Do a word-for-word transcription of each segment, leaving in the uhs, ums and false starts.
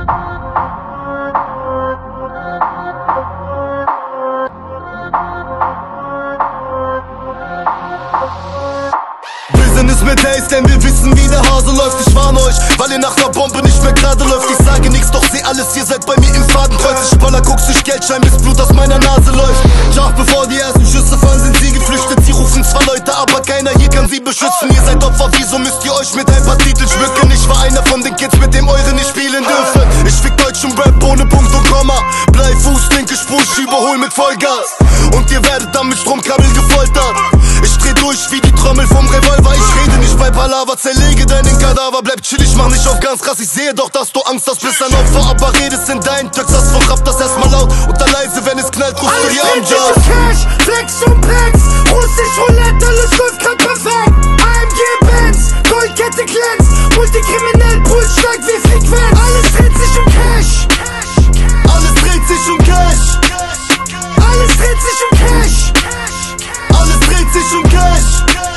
Business mit Haze, denn wir wissen, wie der Hase läuft. Ich warne euch, weil ihr nach der Bombe nicht mehr gerade läuft. Ich sage nix, doch seh alles, ihr seid bei mir im Fadenkreuz. Ich baller Koks durch Geldschein, bis Blut aus meiner Nase läuft. Tja, bevor die ersten Schüsse fallen, sind sie geflüchtet. Sie rufen zwar Leute, aber keiner hier kann sie beschützen. Ihr seid Opfer, wieso müsst ihr euch mit ein paar Titeln schmücken? Ich war einer von den Kids, mit dem eure nicht spielen dürfen. Ich fick deutschen Rap ohne Punkt und Komma. Bleifuß, linke Spur, ich überhol mit Vollgas. Und ihr werdet dann mit Stromkabel gefoltert. Ich dreh durch wie die Trommel vom Revolver. Ich rede nicht bei Palaver, zerlege deinen Kadaver. Bleib chill, ich mach nicht auf ganz krass. Ich sehe doch, dass du Angst hast, bist ein Opfer. Aber redest in deinen Texas von Rap das erstmal laut. Und dann leise, wenn es knallt, rufst du die Amjas. Cash, Flex und Packs, russisch Roulette, alles läuft grad perfekt. A M G Benz, Goldkette glänzt, multikriminell, Puls steigt wie Frequenz. Alles dreht sich um Cash, Alles dreht sich um Cash. alles dreht sich um Cash. Alles dreht sich um Cash.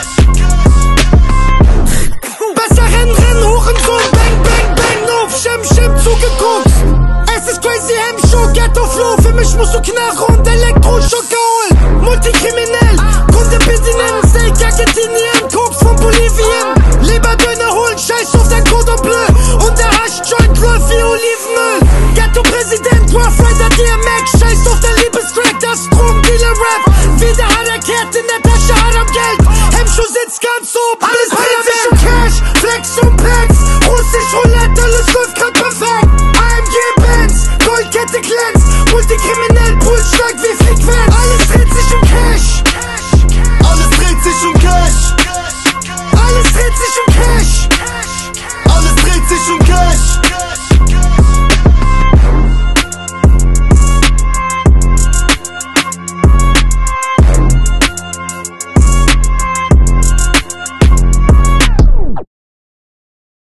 Besser rennen, rennen, Hurensohn, bang, bang, bang, Noof, Shem, Shem, zugeguckt. Es ist crazy, M-Show, Ghetto Flow, für mich musst du Knarre und Elektroschock